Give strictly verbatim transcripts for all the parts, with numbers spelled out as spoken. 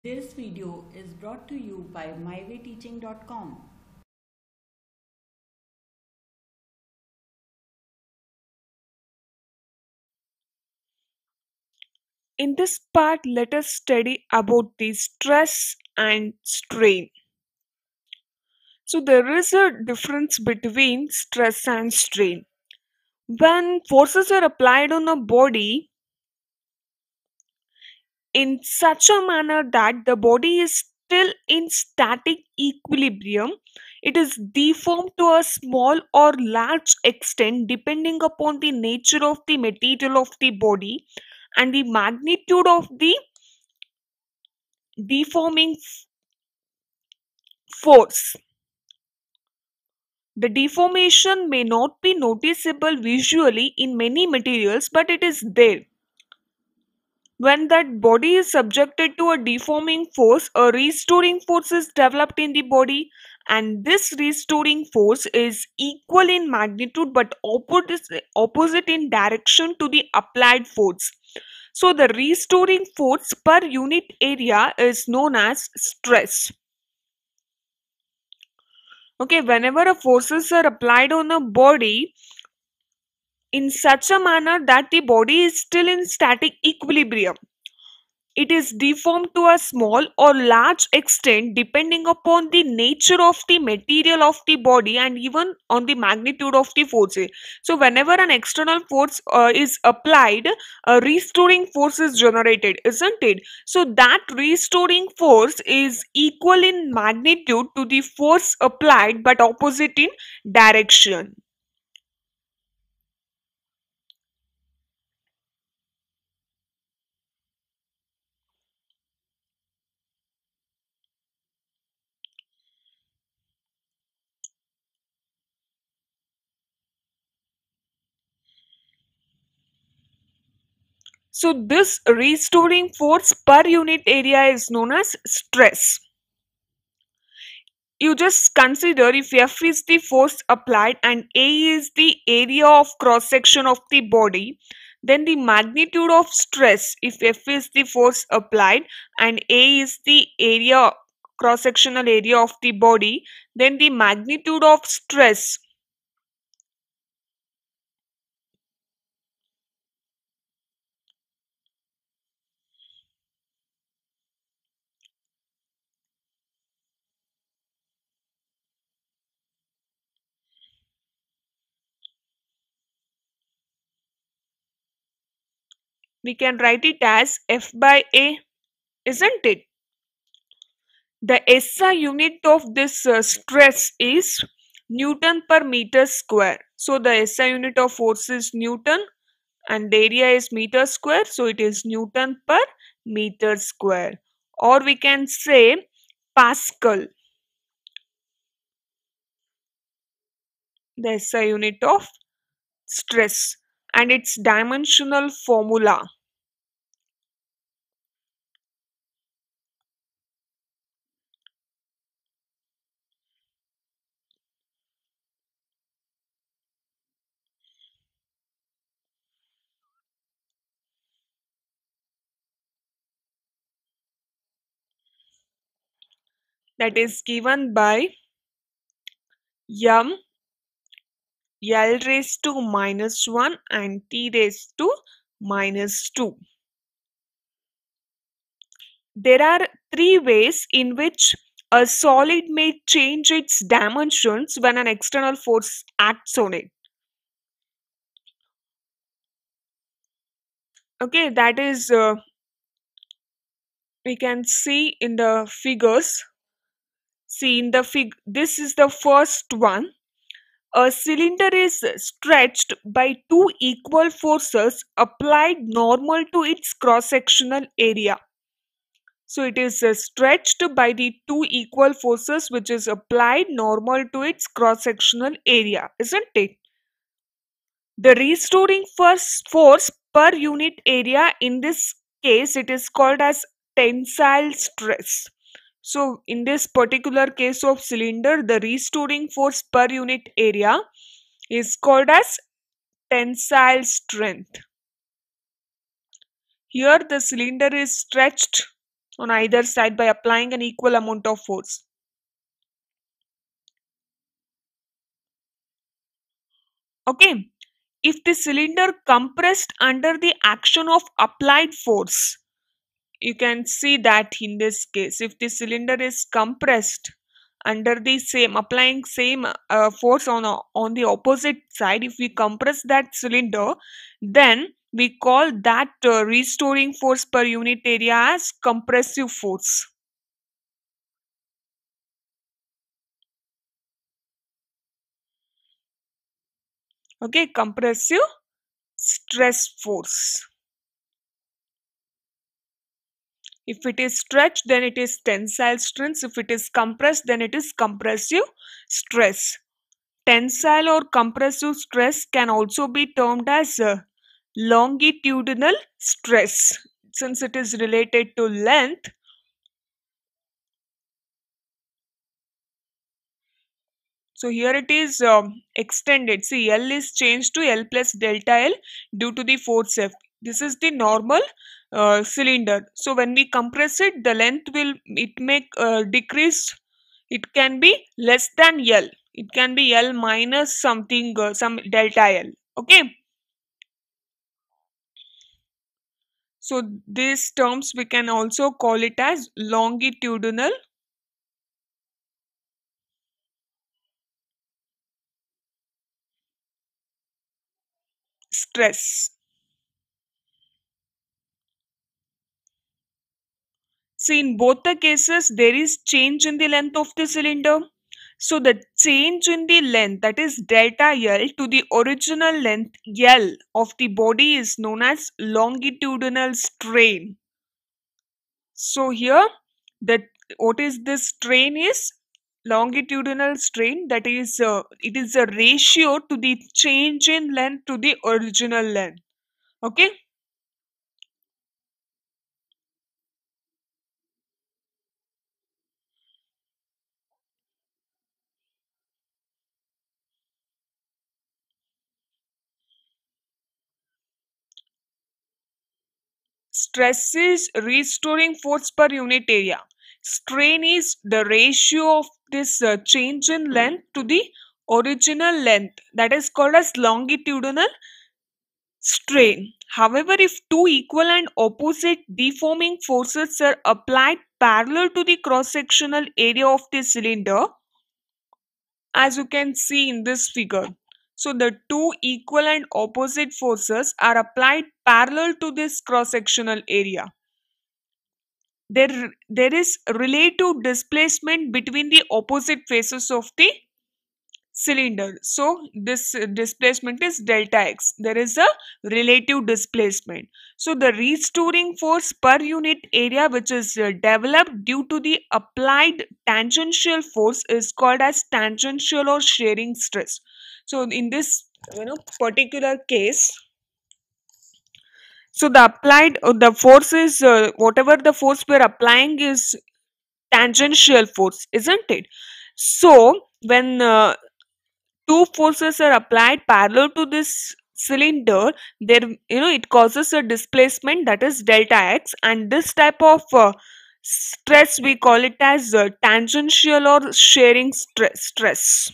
This video is brought to you by my way teaching dot com. In this part, let us study about the stress and strain. So, there is a difference between stress and strain. When forces are applied on a body in such a manner that the body is still in static equilibrium, it is deformed to a small or large extent depending upon the nature of the material of the body and the magnitude of the deforming force. The deformation may not be noticeable visually in many materials, but it is there. When that body is subjected to a deforming force, a restoring force is developed in the body, and this restoring force is equal in magnitude but opposite, opposite in direction to the applied force. So, the restoring force per unit area is known as stress. Okay, whenever a forces are applied on a body, in such a manner that the body is still in static equilibrium, it is deformed to a small or large extent depending upon the nature of the material of the body and even on the magnitude of the force. So, whenever an external force uh, is applied, a restoring force is generated, isn't it? So, that restoring force is equal in magnitude to the force applied but opposite in direction. So this restoring force per unit area is known as stress. You just consider if F is the force applied and A is the area of cross section of the body, then the magnitude of stress, if F is the force applied and A is the area cross sectional area of the body, then the magnitude of stress, we can write it as F by A, isn't it? The S I unit of this uh, stress is Newton per meter square. So the S I unit of force is Newton and the area is meter square. So it is Newton per meter square. Or we can say Pascal, the S I unit of stress, and its dimensional formula. That is given by m L raised to minus one and T raised to minus two. There are three ways in which a solid may change its dimensions when an external force acts on it. Okay, that is, uh, we can see in the figures. See in the fig, this is the first one. A cylinder is stretched by two equal forces applied normal to its cross sectional area. So it is uh, stretched by the two equal forces which is applied normal to its cross sectional area, isn't it? The restoring force, force per unit area, in this case it is called as tensile stress. So in this particular case of cylinder, the restoring force per unit area is called as tensile strength. Here the cylinder is stretched on either side by applying an equal amount of force. Okay, if the cylinder compressed under the action of applied force, you can see that in this case, if the cylinder is compressed under the same applying same uh, force on a- on the opposite side, if we compress that cylinder, then we call that uh, restoring force per unit area as compressive force. Okay, compressive stress force. If it is stretched, then it is tensile strength. If it is compressed, then it is compressive stress. Tensile or compressive stress can also be termed as uh, longitudinal stress. Since it is related to length, so here it is um, extended. See, L is changed to L plus delta L due to the force F. This is the normal uh, cylinder. So when we compress it, the length will it make uh, decrease. It can be less than L. It can be L minus something, uh, some delta L. Okay. So these terms we can also call it as longitudinal stress. See, in both the cases, there is change in the length of the cylinder. So the change in the length, that is delta L, to the original length L of the body is known as longitudinal strain. So here, that what is this strain is longitudinal strain, that is uh, it is a ratio to the change in length to the original length. Okay. Stress is restoring force per unit area. Strain is the ratio of this uh, change in length to the original length, that is called as longitudinal strain. However, if two equal and opposite deforming forces are applied parallel to the cross-sectional area of the cylinder, as you can see in this figure. So the two equal and opposite forces are applied parallel to this cross-sectional area. There, there is relative displacement between the opposite faces of the cylinder. So this uh, displacement is delta x. There is a relative displacement. So the restoring force per unit area which is uh, developed due to the applied tangential force is called as tangential or shearing stress. So in this, you know, particular case, so the applied uh, the force is uh, whatever the force we are applying is tangential force, isn't it? So when uh, two forces are applied parallel to this cylinder, there, you know, it causes a displacement, that is delta x, and this type of uh, stress we call it as uh, tangential or shearing stress stress.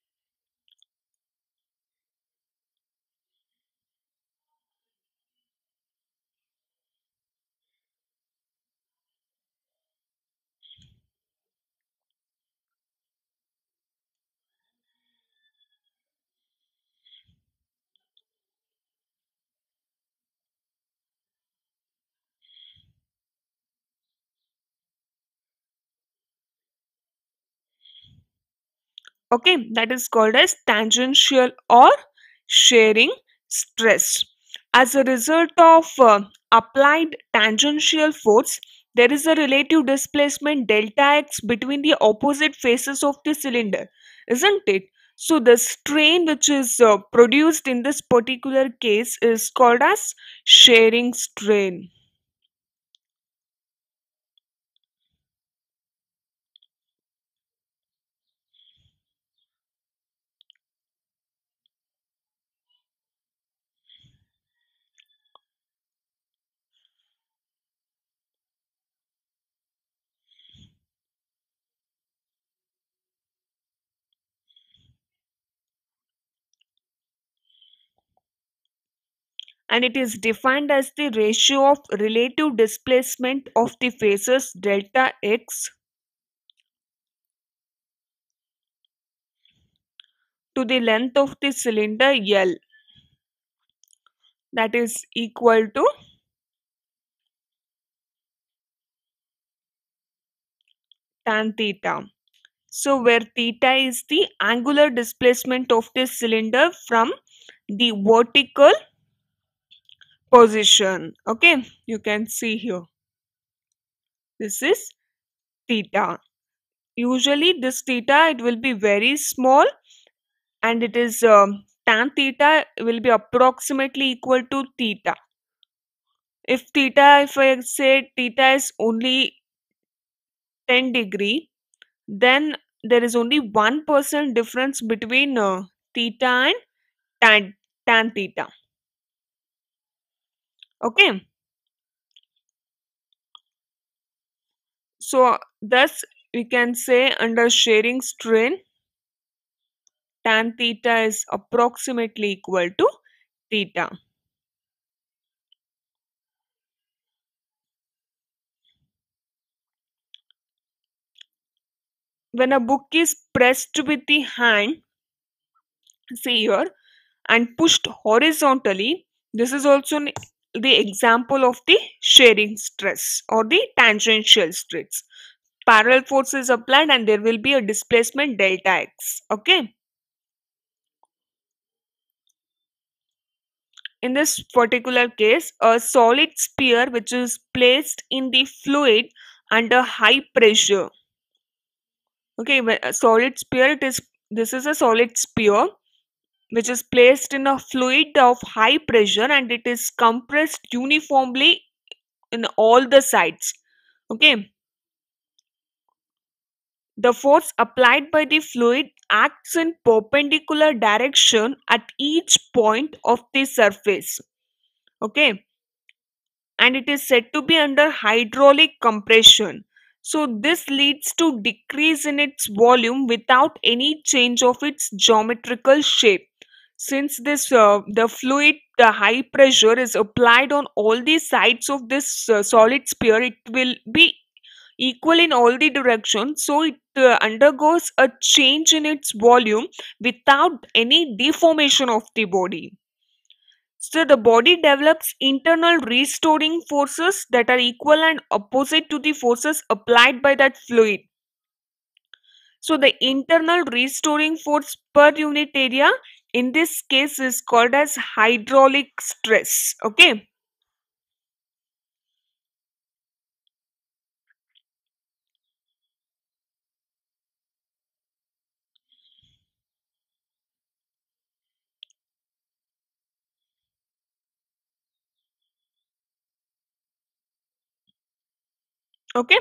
Okay, that is called as tangential or shearing stress. As a result of uh, applied tangential force, there is a relative displacement delta x between the opposite faces of the cylinder, isn't it? So the strain which is uh, produced in this particular case is called as shearing strain. and it is defined as the ratio of relative displacement of the faces delta x to the length of the cylinder L, that is equal to tan theta. So where theta is the angular displacement of the cylinder from the vertical position. Okay, you can see here. This is theta. Usually this theta, it will be very small, and it is um, tan theta will be approximately equal to theta. If theta, if I say theta is only ten degree, then there is only one percent difference between uh, theta and tan, tan theta. Okay, so thus we can say under shearing strain, tan theta is approximately equal to theta. When a book is pressed with the hand, see here, and pushed horizontally, this is also an- the example of the shearing stress or the tangential stress. Parallel force is applied and there will be a displacement delta x. Okay. In this particular case, a solid sphere which is placed in the fluid under high pressure. Okay, when a solid sphere, it is this is a solid sphere which is placed in a fluid of high pressure and it is compressed uniformly in all the sides. Okay, the force applied by the fluid acts in perpendicular direction at each point of the surface. Okay, and it is said to be under hydraulic compression. So this leads to decrease in its volume without any change of its geometrical shape. Since this uh, the fluid, the high pressure is applied on all the sides of this uh, solid sphere, it will be equal in all the directions, so it uh, undergoes a change in its volume without any deformation of the body. So the body develops internal restoring forces that are equal and opposite to the forces applied by that fluid. So the internal restoring force per unit area in this case is called as hydraulic stress. Okay. Okay.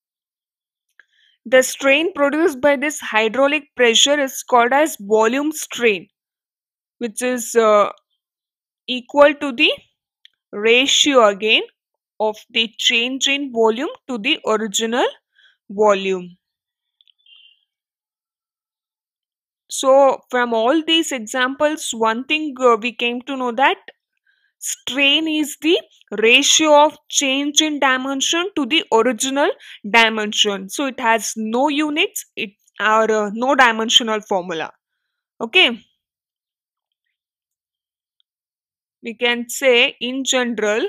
The strain produced by this hydraulic pressure is called as volume strain, which is uh, equal to the ratio again of the change in volume to the original volume. So from all these examples, one thing uh, we came to know that strain is the ratio of change in dimension to the original dimension. So it has no units, it or uh, no dimensional formula. Okay, we can say in general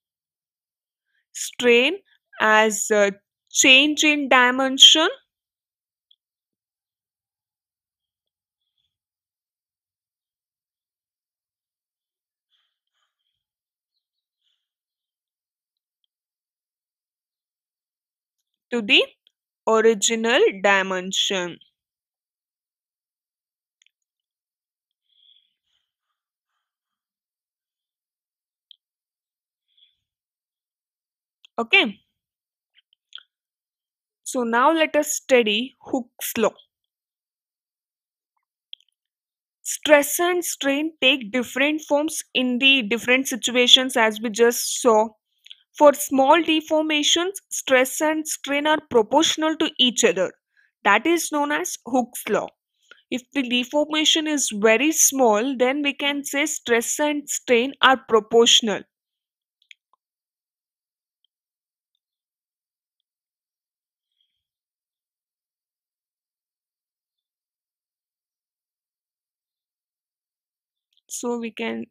strain as a change in dimension to the original dimension. Okay, so now let us study Hooke's law. Stress and strain take different forms in the different situations as we just saw. For small deformations, stress and strain are proportional to each other. That is known as Hooke's law. If the deformation is very small, then we can say stress and strain are proportional. So we can,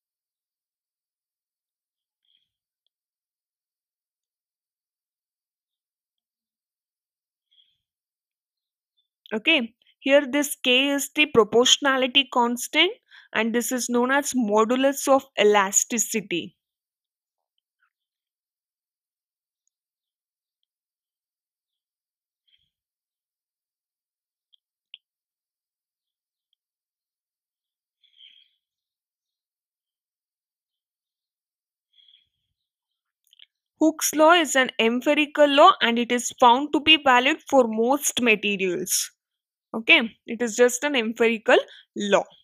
okay, here this K is the proportionality constant, and this is known as modulus of elasticity. Hooke's law is an empirical law and it is found to be valid for most materials. Okay, it is just an empirical law.